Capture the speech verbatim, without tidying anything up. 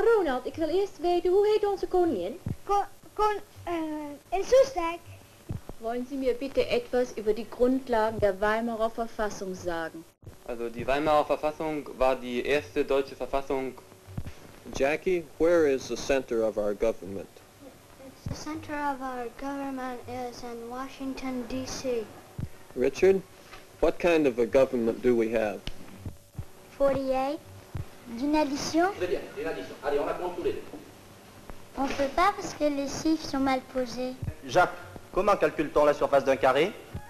Maar Ronald, ik wil eerst weten, hoe heet onze koningin? Kon, kon, äh, in Soestdijk. Wollen Sie mir bitte etwas über die Grundlagen der Weimarer Verfassung sagen? Also die Weimarer Verfassung war die erste deutsche Verfassung. Jackie, where is the center of our government? The center of our government is in Washington, D C Richard, what kind of a government do we have? forty-eight. D'une addition? Très bien, une addition. Allez, on la compte tous les deux. On peut pas parce que les chiffres sont mal posés. Jacques, comment calcule-t-on la surface d'un carré?